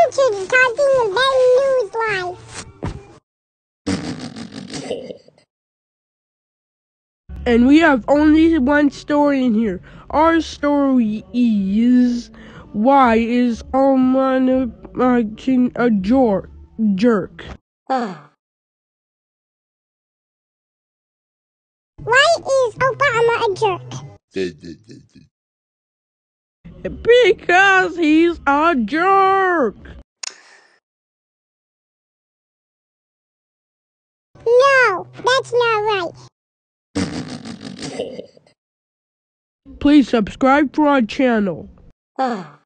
Welcome to the Talking About News Live. And we have only one story in here. Our story is, why is Obama a jerk? Why is Obama a jerk? Because he's a jerk. No, that's not right. Please subscribe to our channel.